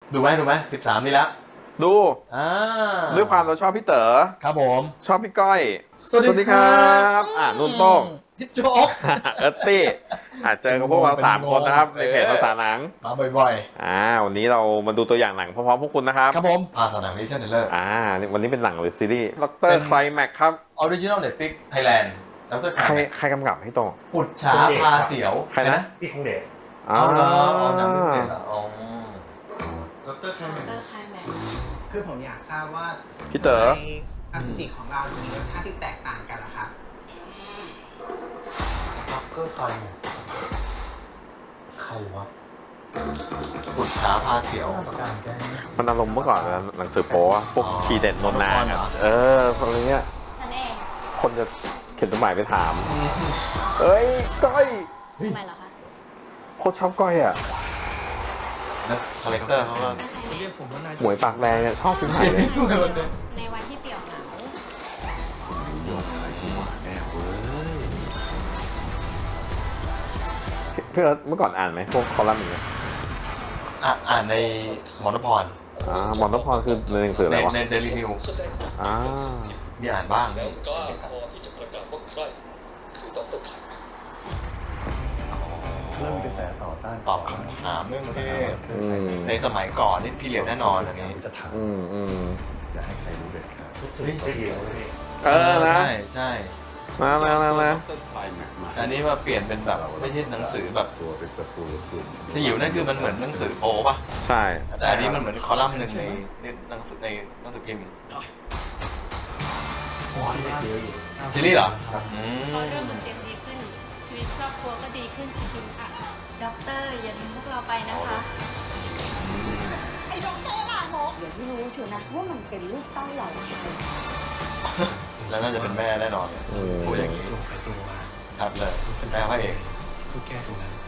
ดูไหม13นี่แล้วดูด้วยความเราชอบพี่เต๋อครับผมชอบพี่ก้อยสวัสดีครับนุ่นโต้งพี่โจ๊กเอิร์ตตี้เจอกับพวกเรา3 คนนะครับในเพจภาษาหนังมาบ่อยวันนี้เรามาดูตัวอย่างหนังพร้อมๆพวกคุณนะครับครับผมภาษาหนังดิชั่นเทเลอร์วันนี้เป็นหนังหรือซีรีส์ด็อกเตอร์ไคลแม็กครับออริจินอลเน็ตฟลิกซ์ไทยแลนด์ด็อกเตอร์ใครกำกับให้โต้งปุจฉาพาเสียวใครนะพี่คงเดชเอาหนังเด็ดอ๋อด็อกเตอร์ไคลแม็กคือผมอยากทราบว่าพี่เต๋ออสุจิของเรามีรสชาติที่แตกต่างกันเหรอครับด็อกเตอร์ไคลแม็กใครวะปุจฉาพาเสียวมันอารมณ์เมื่อก่อนหนังสือโป๊พวกทีเด็ดนนนางอะไรเงี้ยฉันเองคนจะเขียนจดหมายไปถามเอ้ยก้อยทำไมเหรอคะโคตรชอบก้อยอ่ะนะคาแรคเตอร์เขาว่าหมวยปากแดงเนี่ยชอบที่ไหนเลยในวันที่เปี่ยวเหงาเพื่อเมื่อก่อนอ่านไหมพวกคอลัมน์อย่างเงี้ยอ่านในหมอนพรหมอนพรคือในหนังสืออะไรวะในเดลินิวมีอ่านบ้างนี่เริ่มมีกระแสต่อต้านตอบคำถามเรื่องเพศในสมัยก่อนนี่พี่เรียนแน่นอนอะไรจะถามอย่าให้ใครรู้เด็ดขาดไม่เดียวเลยนะใช่มาอันนี้มาเปลี่ยนเป็นแบบไม่ใช่หนังสือแบบตัวเป็นศัตรูกลุ่มสยิวนั่นคือมันเหมือนหนังสือโป๊ป่ะใช่แต่อันนี้มันเหมือนคอลัมน์หนึ่งในหนังสือพิมพ์ซีรีส์เหรอพอเรื่องมันเปลี่ยนดีขึ้นชีวิตครอบครัวก็ดีขึ้นจริงๆค่ะด็อกเตอร์อย่าลืมพวกเราไปนะคะไอ้ด็อกเตอร์ลามกเดี๋ยวที่รู้เชียวนะว่ามันเป็นลูกเต้าเหล่าใครแล้วน่าจะเป็นแม่แน่นอนพูดอย่างนี้ชัดเลยเป็นแม่พระเอกผู้แก้ตรงนั้น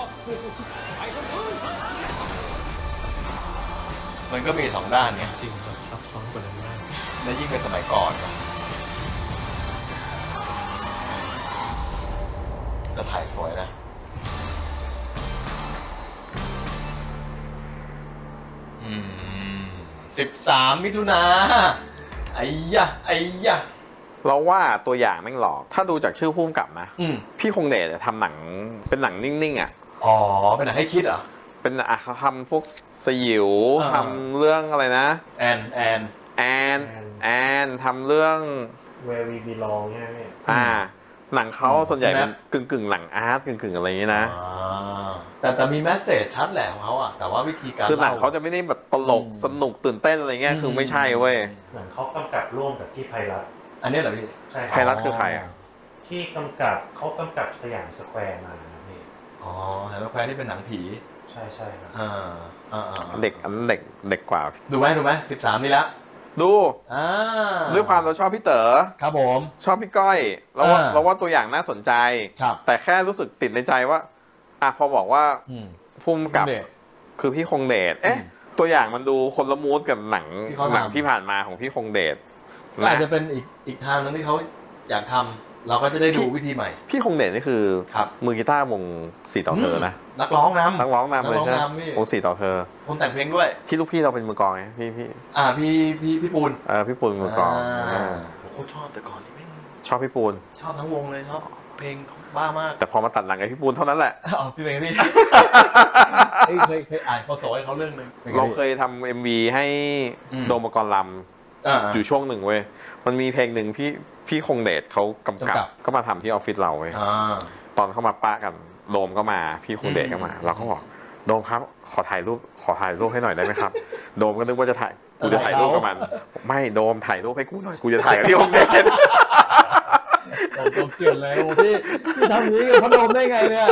มันก็มี2 ด้านไงจริงแบบซับซ้อนกว่านั้นมากและยิ่งเป็นสมัยก่อนจะถ่ายสวยนะ13 มิถุนาไอ้ยะเราว่าตัวอย่างแม่งหลอกถ้าดูจากชื่อพุ่มกลับนะพี่คงเดชทำหนังเป็นหนังนิ่งๆเป็นหนังให้คิดเหรอเป็นเขาทำพวกสยิวทำเรื่องอะไรนะแอนทำเรื่อง Where We Belong ใช่ไหมหนังเขาส่วนใหญ่เป็นกึ่งหนังอาร์ตกึ่งอะไรอย่างนี้นะแต่มีแมสเสจชัดแหละของเขาแต่ว่าวิธีการคือหนังเขาจะไม่ได้แบบตลกสนุกตื่นเต้นอะไรเงี้ยคือไม่ใช่เว้ยหนังเขากำกับร่วมกับพี่ไพรัตน์อันนี้เหรอพี่ใช่ไพรัตน์คือใครที่กำกับสยามสแควร์มาพี่สยามสแควร์ที่เป็นหนังผีใช่ครับเด็กอันเด็กกว่าดูไหม13นี่แล้วดูด้วยความเราชอบพี่เต๋อครับผมชอบพี่ก้อยเราว่าตัวอย่างน่าสนใจแต่แค่รู้สึกติดในใจว่าพอบอกว่าพุ่มกับคือพี่คงเดชตัวอย่างมันดูคนละมูดกับหนังที่ผ่านมาของพี่คงเดชอาจจะเป็นอีกทางนึงที่เขาอยากทำเราก็จะได้ดูวิธีใหม่พี่คงเดชนี่คือมือกีตาร์วง4 ต่อเธอนะนักร้องนำเลยใช่ไหมวง4 ต่อเธอผมแต่งเพลงด้วยที่ลูกพี่เราเป็นมือกลองไงพี่พี่ปูนพี่ปูนมือกลองเขาชอบแต่ก่อนนี่ไม่ชอบพี่ปูนชอบทั้งวงเลยชอบเพลงบ้ามากแต่พอมาตัดหลังไอ้พี่ปูนเท่านั้นแหละพี่เพลงนี่เคยอ่านข้อสอบให้เขาเรื่องนึงเราเคยทำ MV ให้โดมกรลำอยู่ช่วงหนึ่งเว้ยมันมีเพลงหนึ่งพี่คงเดชเขากำกับก็มาทำที่ออฟฟิศเราเว้ยตอนเขามาปะกันโดมก็มาพี่คงเดชก็มาเราก็บอกโดมครับขอถ่ายรูปให้หน่อยได้ไหมครับโดมก็นึกว่ากูจะถ่ายรูปกับมันไม่โดมถ่ายรูปให้กูหน่อยกูจะถ่ายกับพี่คงเดชโดมเจือนเลยพี่ทำนี้กับพ่อโดมได้ไงเนี่ย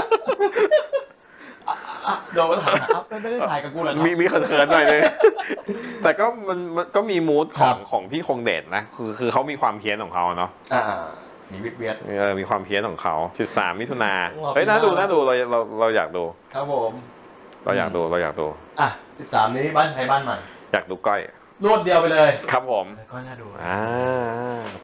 โดมก็ถ่ายไม่ได้ถ่ายกับกูหรอมีเขินๆหน่อยเลยแต่ก็มันก็มีมูดของพี่คงเดชนะคือเขามีความเพี้ยนของเขาเนาะมีวิทย์เวียดมีความเพี้ยนของเขา13 มิถุนาเฮ้ยน่าดูเราอยากดูครับผมเราอยากดู 13นี้บ้านใครบ้านมันอยากดูก้อยรวดเดียวไปเลยครับผมก็น่าดู